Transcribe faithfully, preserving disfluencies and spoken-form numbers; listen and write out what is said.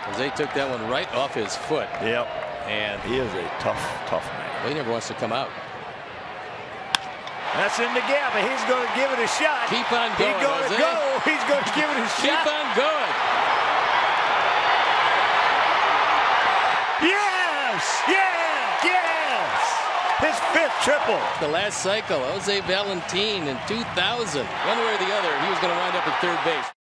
Jose took that one right off his foot. Yep. And he is a tough, tough man. Well, he never wants to come out. That's in the gap, and he's going to give it a shot. Keep on going. He's going to go. He's going to give it a Keep shot. Keep on going. Yes! Yes! Yes! His fifth triple. The last cycle, Jose Valentin in two thousand. One way or the other, he was going to wind up at third base.